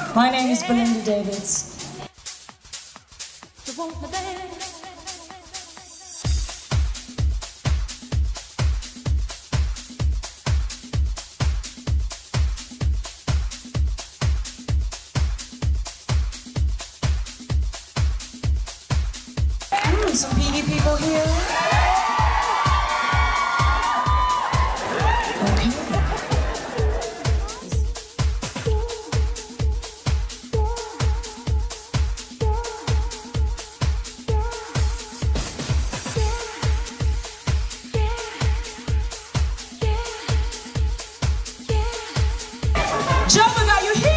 My name is Belinda Davids. Some PD people here. Okay. Jumping, are you here?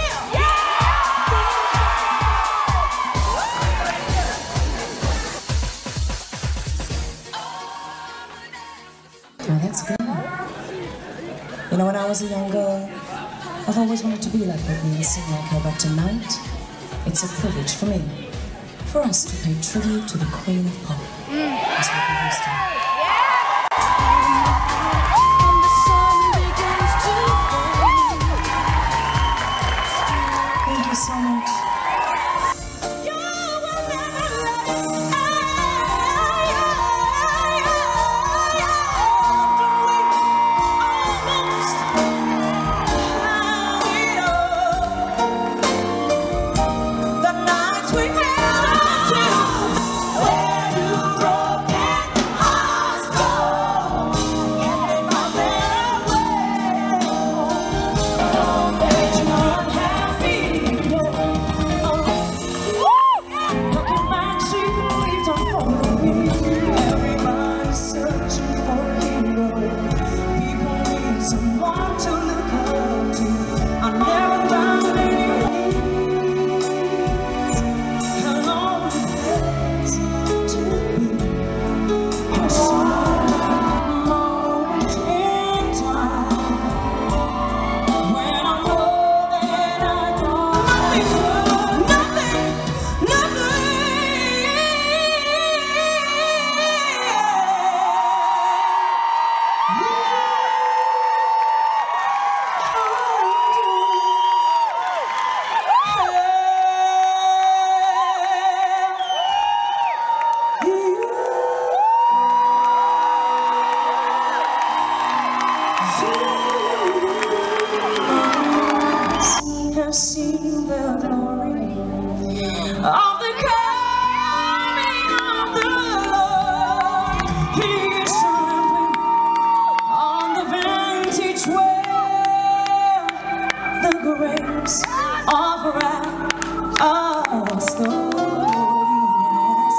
Oh, that's good. You know, when I was a young girl, I've always wanted to be like Whitney and sing like her, but tonight, it's a privilege for me, for us to pay tribute to the Queen of Pop. That's what we used to. Thank you so much. Have seen the glory of the coming of the Lord. He is trampling on the vantage where the grapes of wrath us the Lord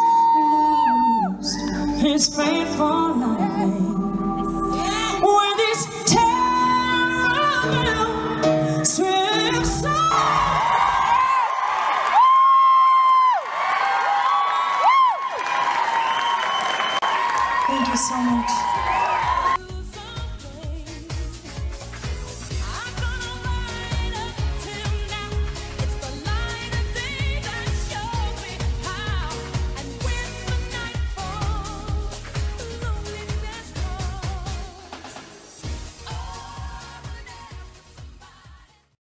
has loosed his faithful lightning. When this terrible swift Thank you so much.